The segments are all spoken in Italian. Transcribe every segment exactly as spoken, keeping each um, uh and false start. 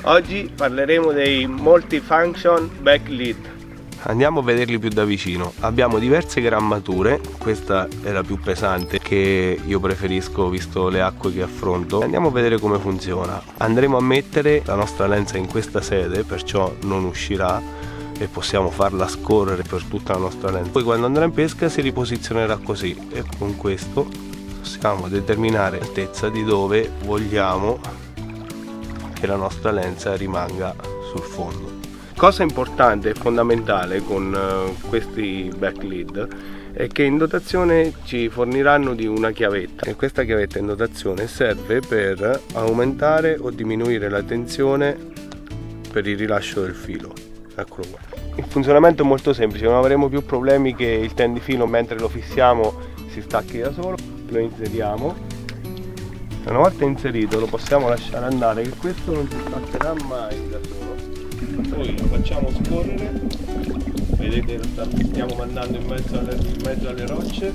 Oggi parleremo dei multifunction back lead. Andiamo a vederli più da vicino. Abbiamo diverse grammature, questa è la più pesante che io preferisco visto le acque che affronto. Andiamo a vedere come funziona. Andremo a mettere la nostra lenza in questa sede, perciò non uscirà e possiamo farla scorrere per tutta la nostra lenza. Poi quando andrà in pesca si riposizionerà così e con questo possiamo determinare l'altezza di dove vogliamo che la nostra lenza rimanga sul fondo. Cosa importante e fondamentale con uh, questi back lead è che in dotazione ci forniranno di una chiavetta e questa chiavetta in dotazione serve per aumentare o diminuire la tensione per il rilascio del filo. Eccolo qua. Il funzionamento è molto semplice, non avremo più problemi che il tendifilo mentre lo fissiamo si stacchi da solo. Lo inseriamo, una volta inserito lo possiamo lasciare andare, che questo non si staccherà mai da solo. Poi lo facciamo scorrere, vedete lo stiamo mandando in mezzo alle, in mezzo alle rocce,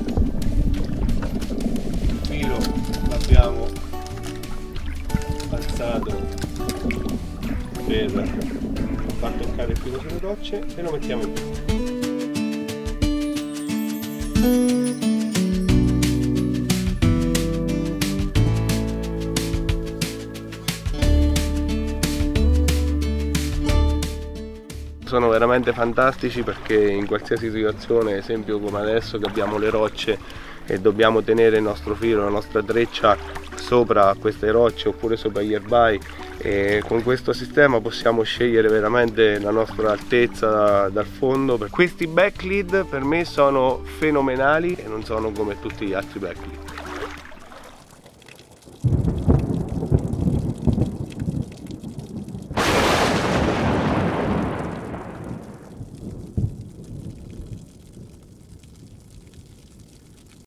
il filo l'abbiamo alzato per far toccare il filo sulle rocce e lo mettiamo in pesca. Sono veramente fantastici perché in qualsiasi situazione, esempio come adesso che abbiamo le rocce e dobbiamo tenere il nostro filo, la nostra treccia sopra queste rocce oppure sopra gli erbai, e con questo sistema possiamo scegliere veramente la nostra altezza dal fondo. Questi back lead per me sono fenomenali e non sono come tutti gli altri back lead.